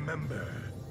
remember.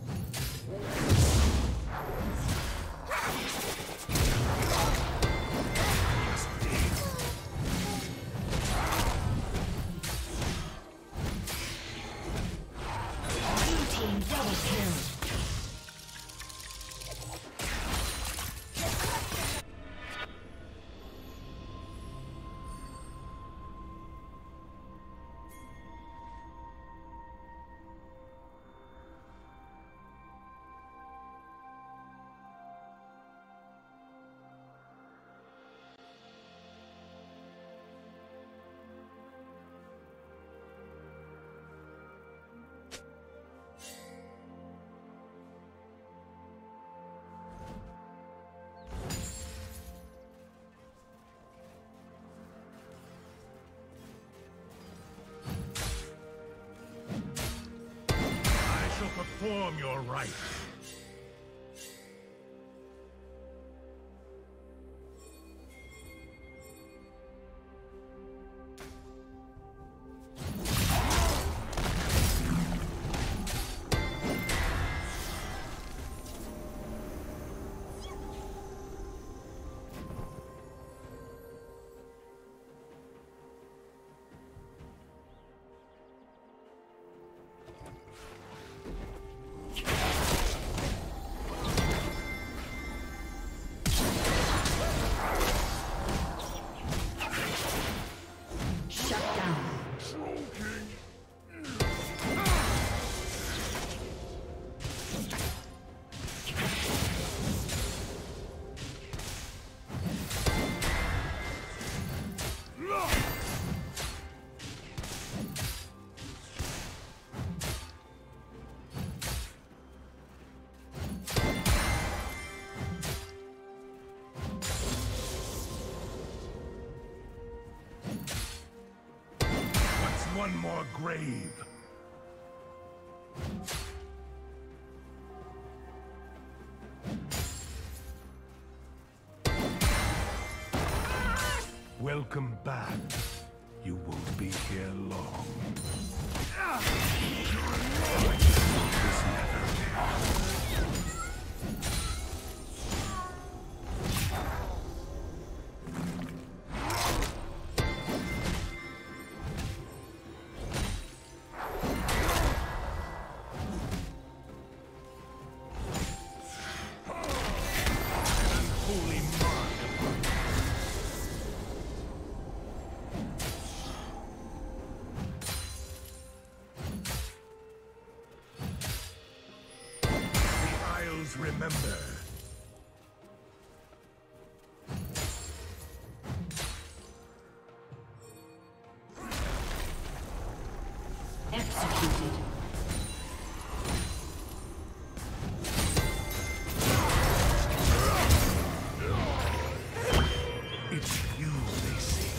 Perform your rites. One more grave. Welcome back. You won't be here long. This never ends. Remember. Executed. It's you they see.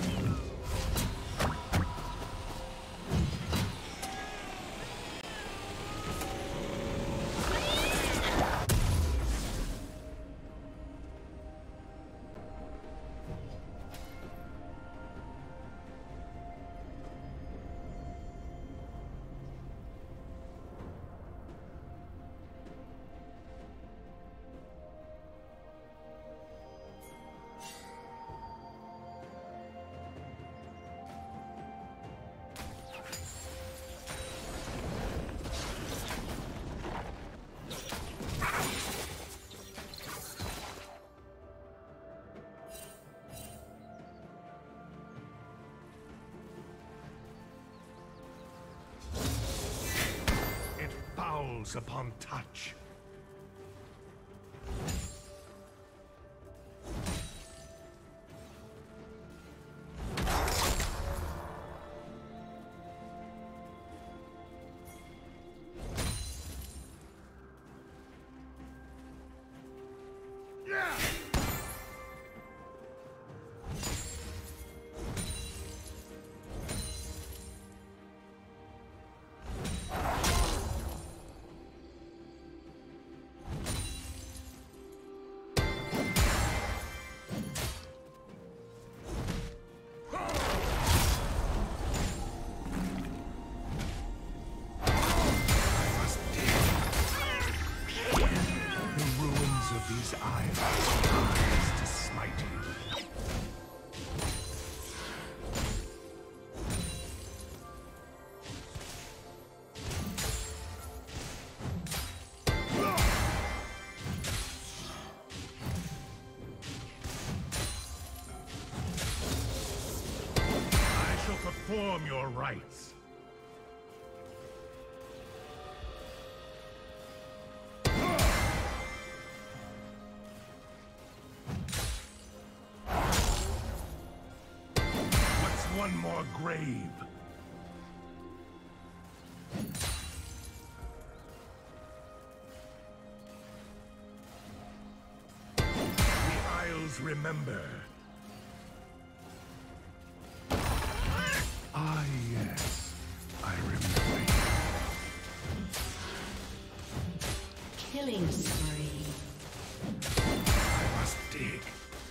Upon touch. perform your rites. What's one more grave? The Isles remember. Ah, yes. I remember you. Killing spree. I must dig.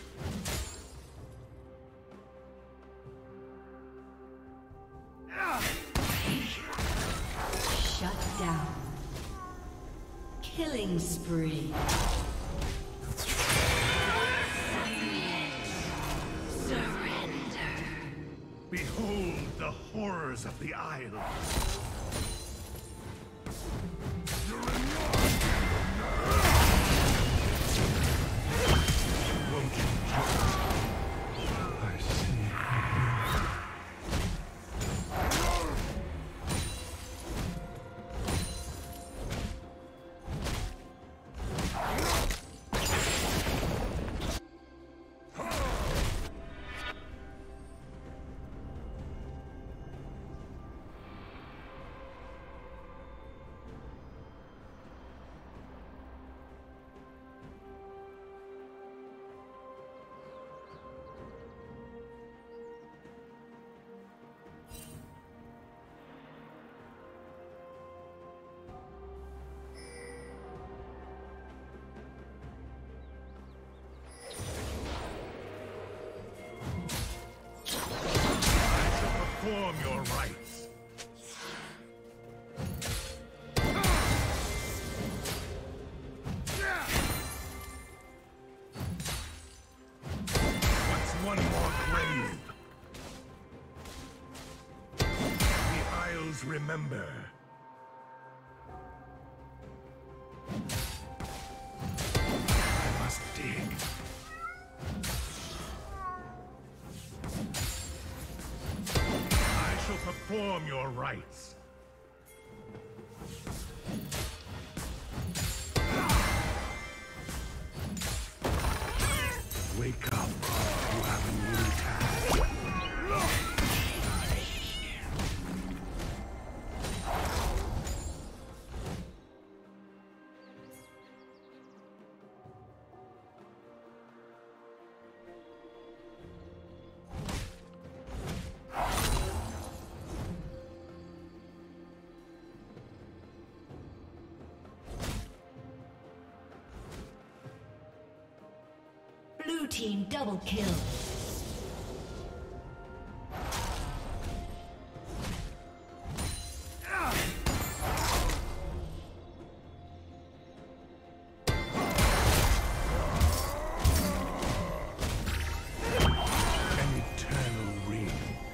Shut down. Killing spree. Surrender. Behold the horrors of the Isles. Won't you just... I see. Perform your rites. What's one more grave? The Isles remember. I must dig. Perform your rites. Wake up. You have a new task. Blue team double kill. An eternal ring.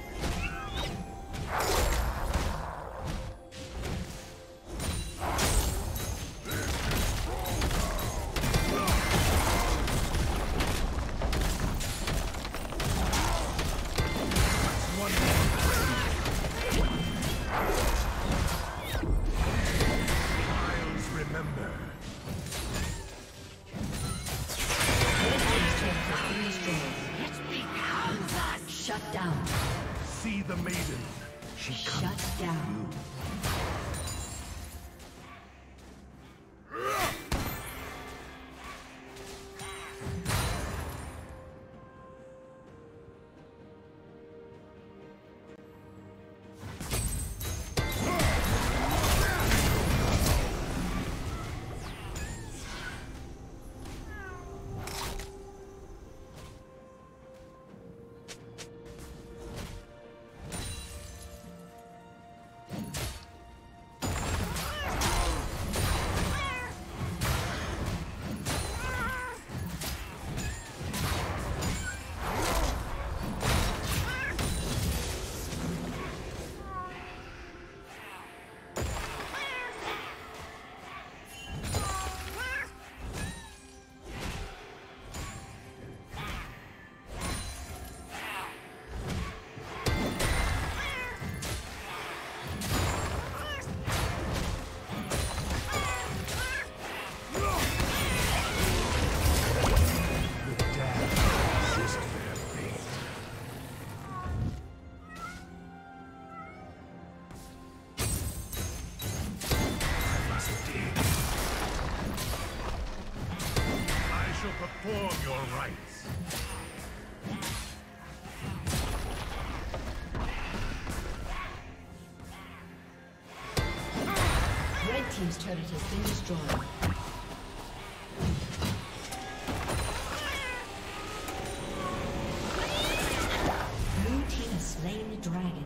Shut down. See the maiden. She comes. Shut down. rights. Red team's turret has been destroyed. Blue team has slain the dragon.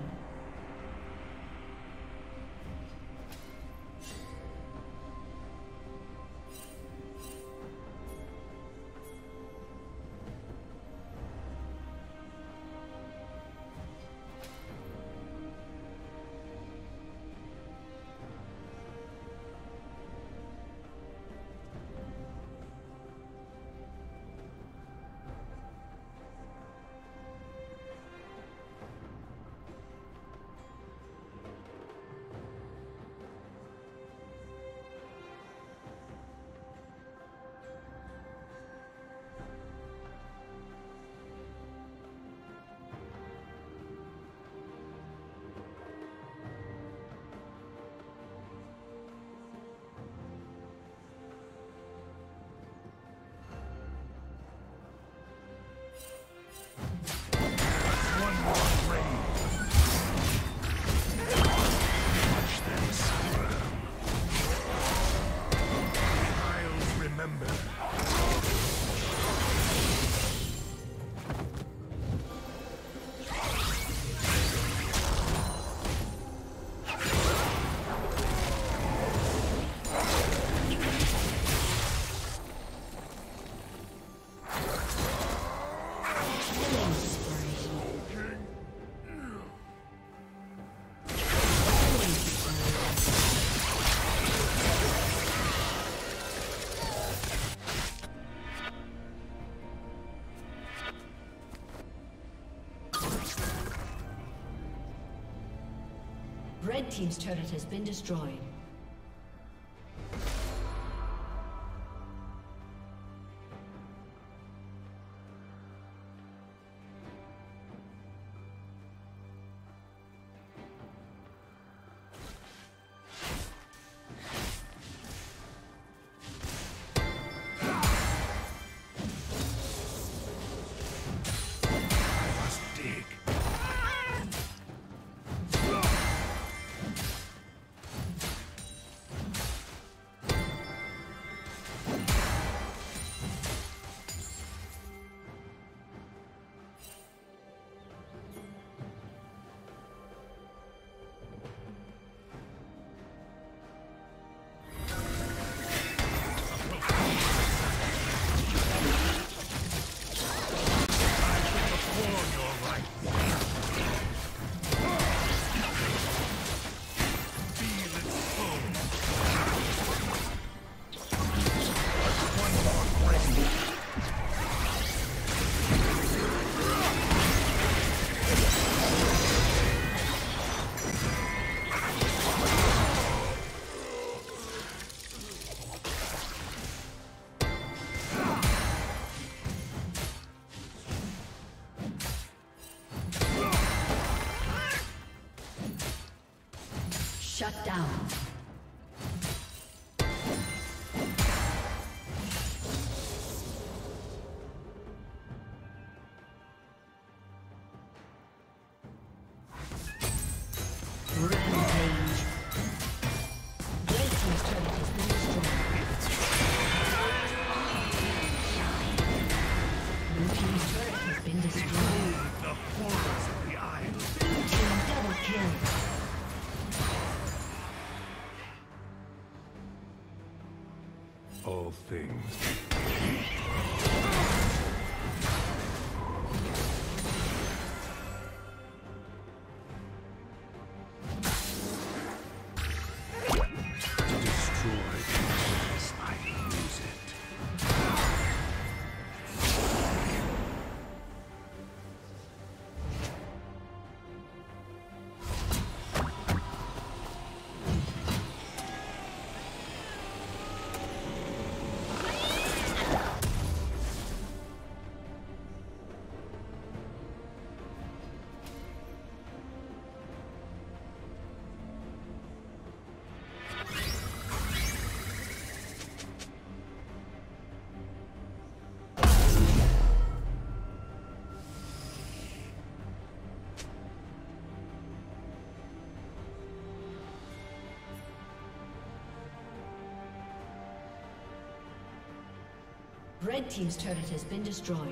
Red team's turret has been destroyed. Shut down. Rampage. Red team's turret has been destroyed. Blue team's turret has been destroyed. The horrors of the Isle. Blue team double kill. All things. Red team's turret has been destroyed.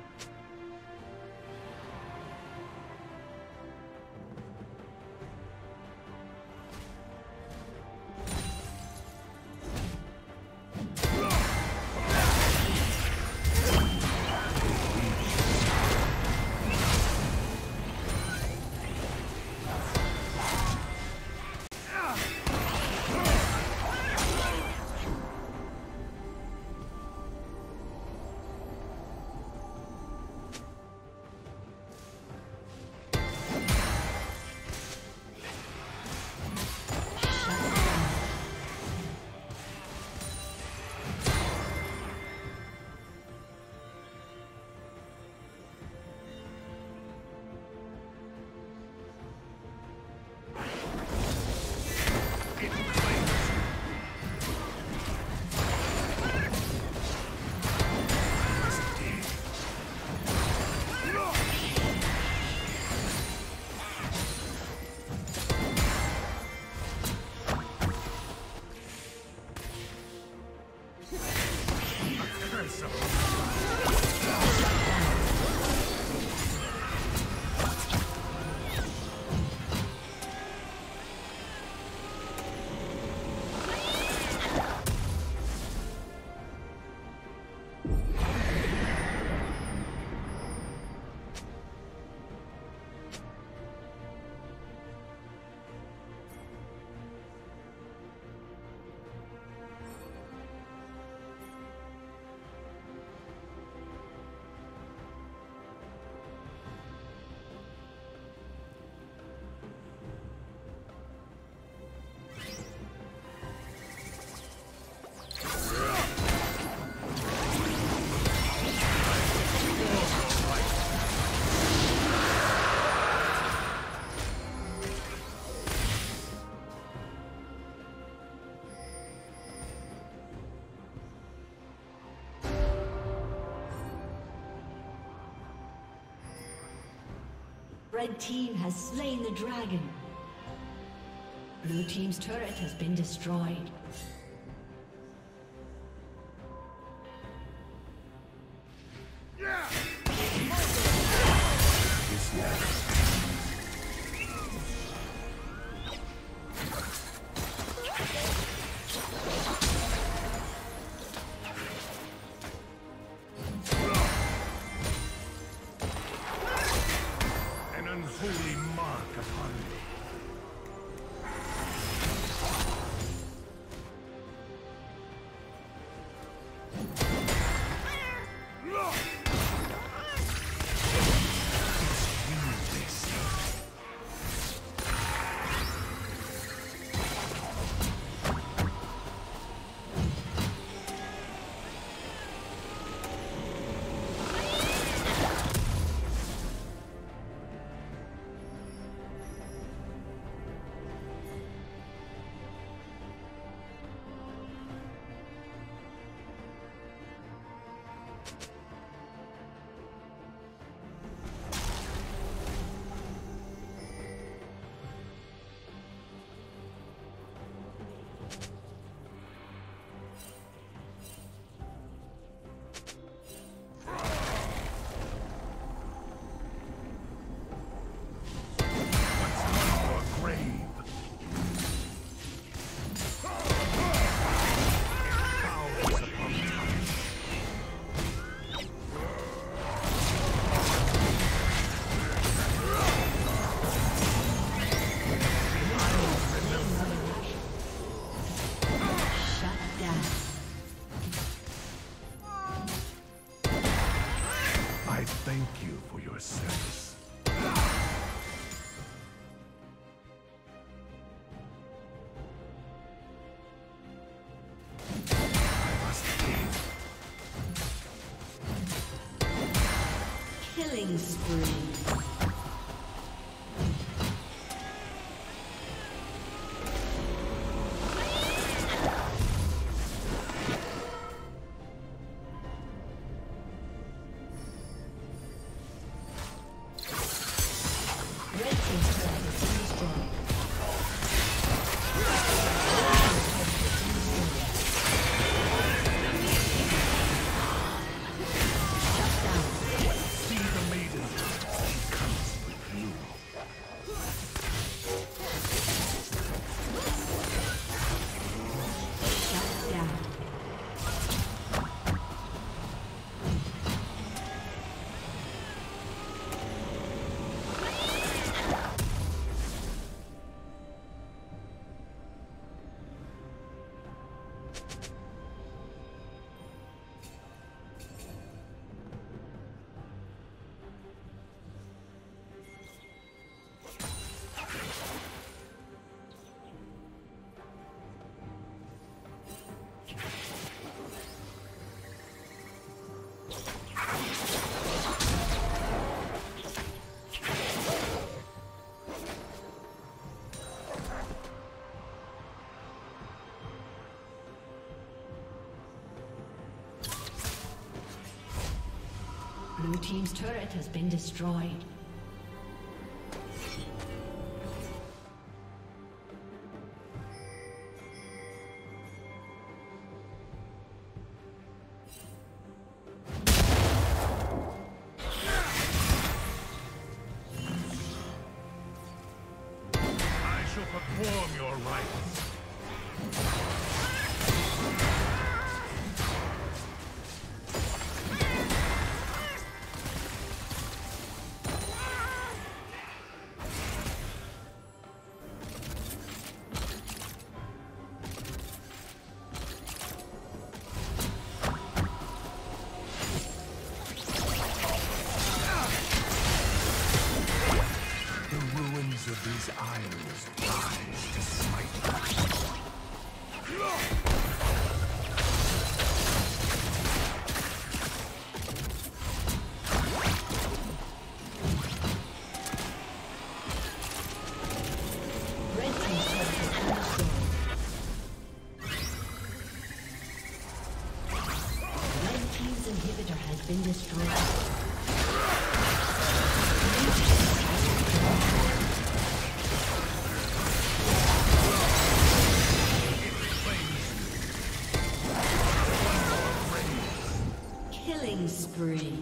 Red team has slain the dragon. Blue team's turret has been destroyed. Killing spree. Blue team's turret has been destroyed. I shall perform your rites. Of these isles rise to smite them. Red team's turret has been destroyed. Red team's inhibitor has been destroyed. Spree.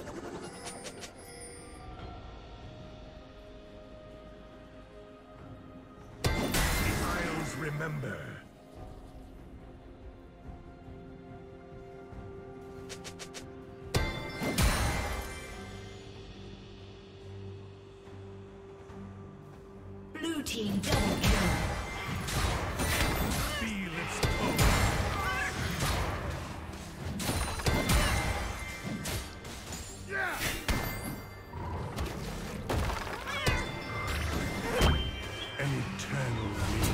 The Isles remember. Blue team double kill. Feel its pull. An eternal ring.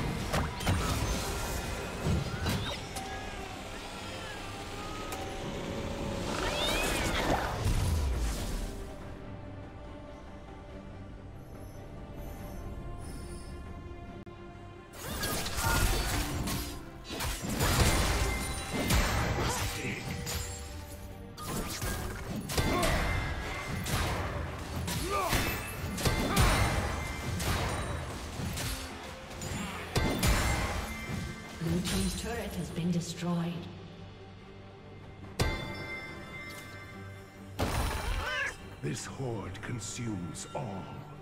Blue team's turret has been destroyed. This horde consumes all.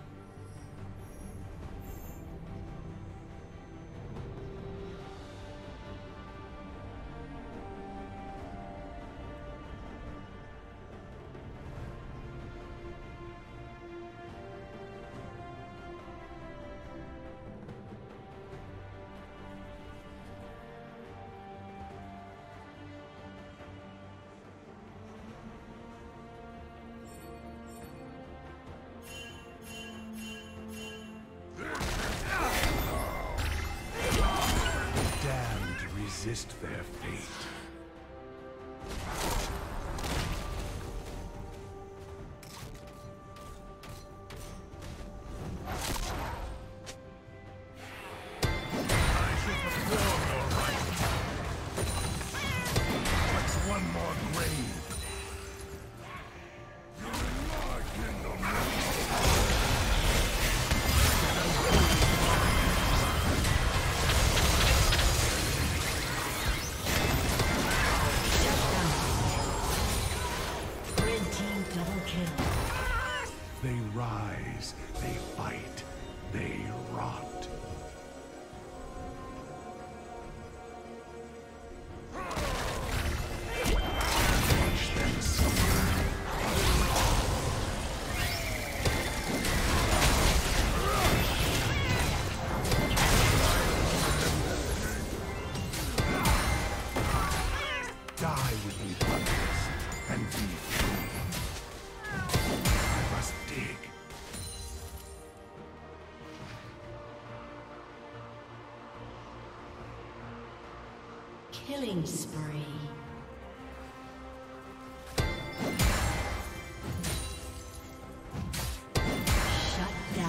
Resist their fate. I shall perform your rites. What's one more grave? They rise, they fight, they rot. Watch them suffer. Die with me, brothers, and be free. I must dig. Killing spree. Shut down.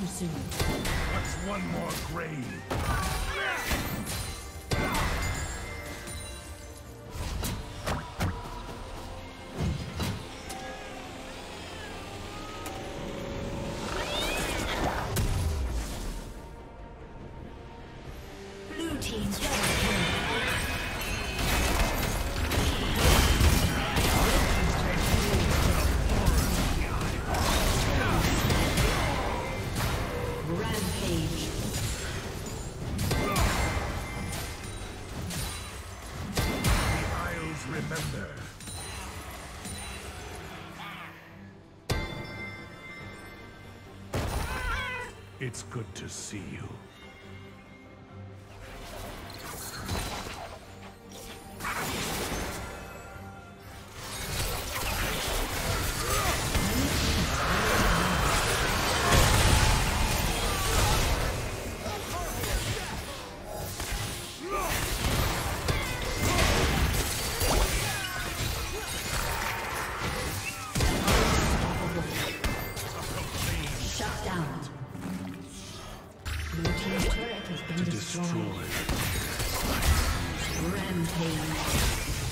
consumed. What's one more grave? Blue team's double kill. Rampage. The Isles remember. It's good to see you. Shut down. Blue team's turret has been destroyed. Rampage.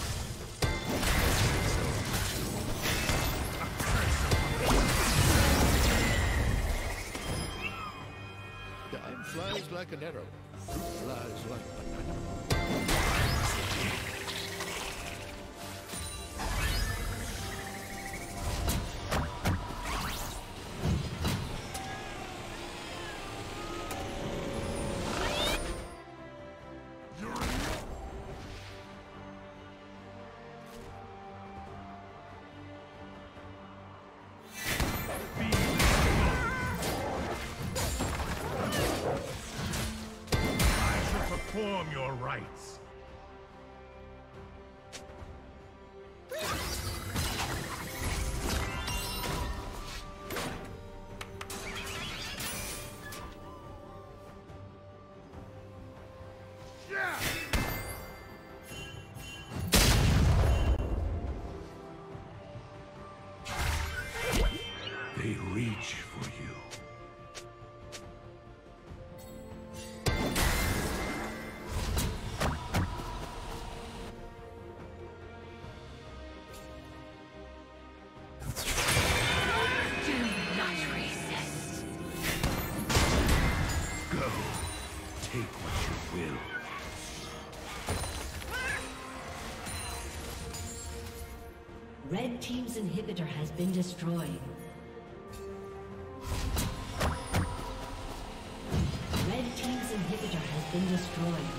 Time flies like an arrow. Fruit flies like a banana. Perform your rites. They reach for you. Take what you will. Red team's inhibitor has been destroyed. Red team's inhibitor has been destroyed.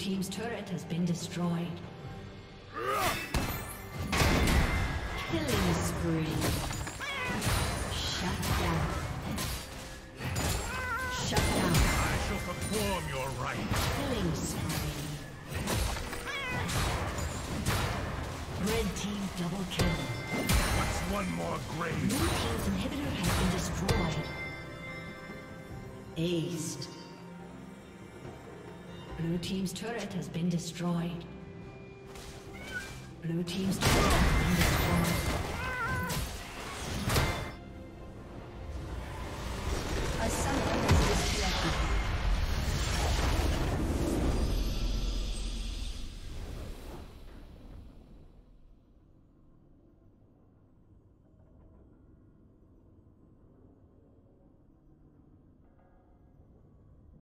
team's turret has been destroyed. Killing spree. Shut down. Shut down. I shall perform your rites. Killing spree. Red team double kill. What's one more grave? Blue team's inhibitor has been destroyed. Aced. Blue team's turret has been destroyed. Blue team's turret has been destroyed.